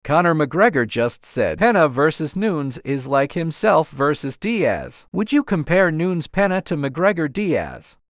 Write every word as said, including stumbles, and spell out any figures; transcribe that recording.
Conor McGregor just said Pena versus Nunes is like himself versus Diaz. Would you compare Nunes Pena to McGregor Diaz?